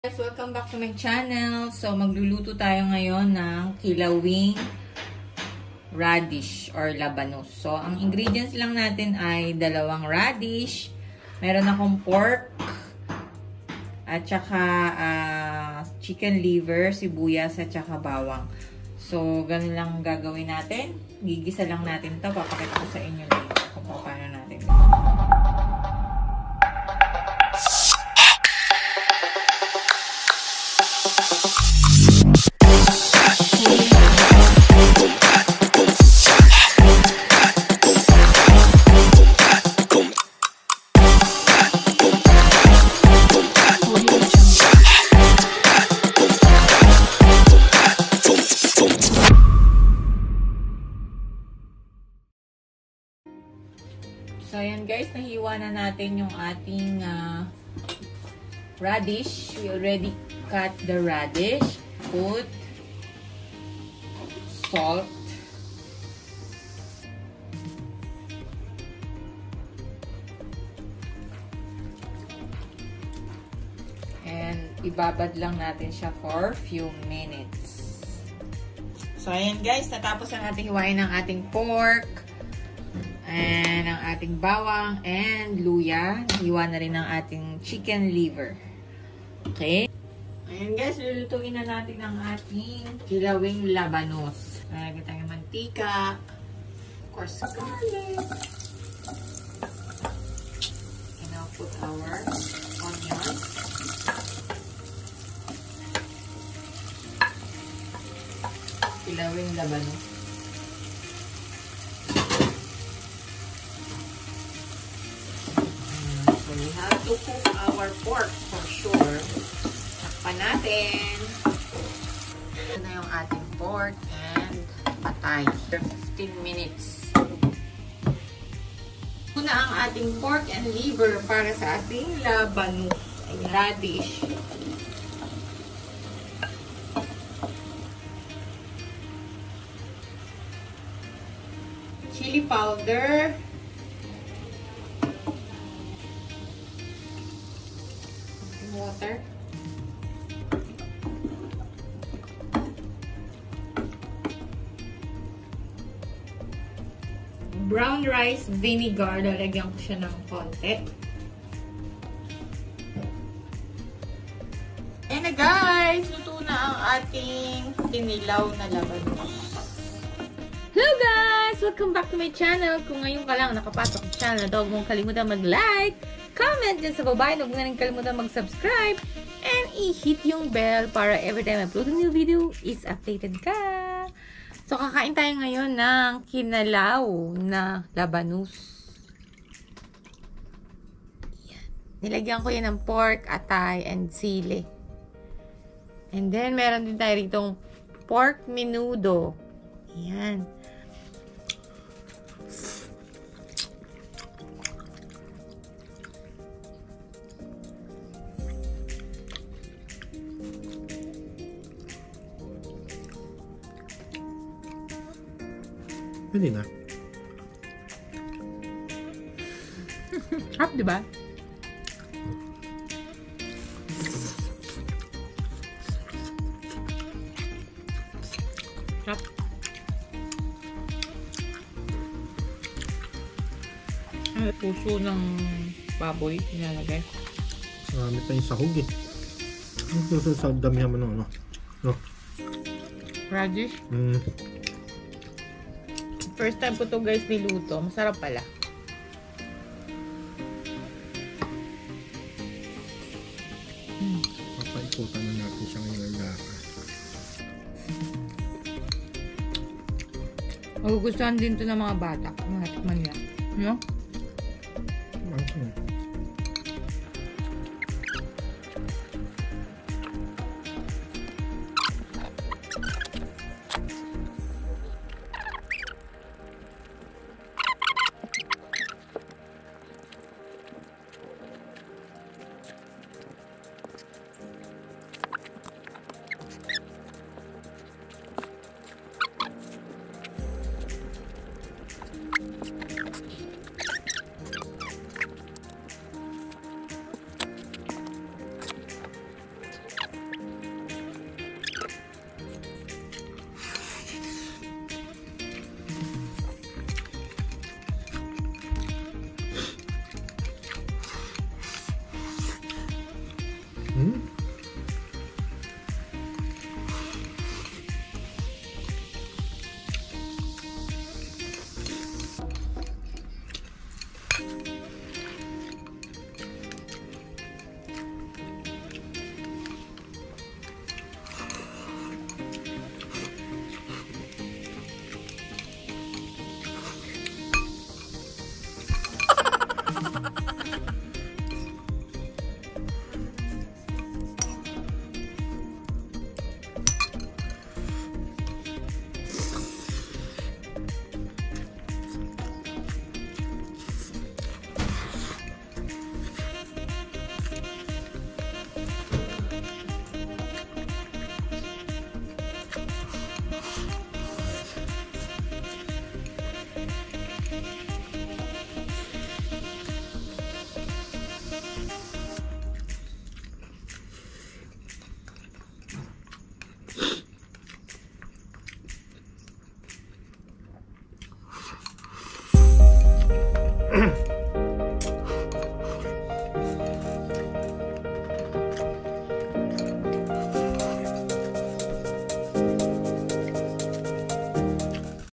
Guys, welcome back to my channel. So, magluluto tayo ngayon ng kilawing radish or labanos. So, ang ingredients lang natin ay 2 radish, meron akong pork, at saka chicken liver, sibuyas, at saka bawang. So, ganun lang gagawin natin. Gigisa lang natin ito. Papakita ko sa inyo later kung paano natin ito. So, ayan guys, nahiwa na natin yung ating radish. We already cut the radish. Put salt. And ibabad lang natin siya for few minutes. So, ayan guys, natapos na natin hiwain ng ating pork. And ang ating bawang and luya. Hiwa na rin ang ating chicken liver. Okay? Ayan guys, lulutuin na natin ang ating kilawing labanos. Lagyan tayo ng mantika. Of course, garlic. And now put our onions. Kilawing labanos. We have to cook our pork for sure. Takpan natin. Ito na yung ating pork and atay. 15 minutes. Ito na ang ating pork and liver para sa ating labanos. Ay, radish. Chili powder. Water. Brown rice vinegar. Lalagyan ko siya ng konti. Ayan na guys! Luto na ang ating kinilaw na labanos. Hello guys! Welcome back to my channel. Kung ngayon ka lang nakapasok sa channel, huwag mong kalimutan mag-like, comment dyan sa baba, huwag na rin kalimutan mag-subscribe, and i-hit yung bell para every time I upload a new video is updated ka. So, kakain tayo ngayon ng kinilaw na labanos. Yan. Nilagyan ko yan ng pork, atay, and sili. And then, meron din tayo ritong pork menudo. Yan. Pwede na. Harap, diba? Harap. Ay, puso ng baboy nilalagay. Marami tayong sahog eh. Ano sa damihan mo ng ano? No? Radish. First time ko to guys niluto. Masarap pala. Papaikutan na natin siya ngayong laka. Magugustuhan din to ng mga bata. Mga tikman niya. No? Ang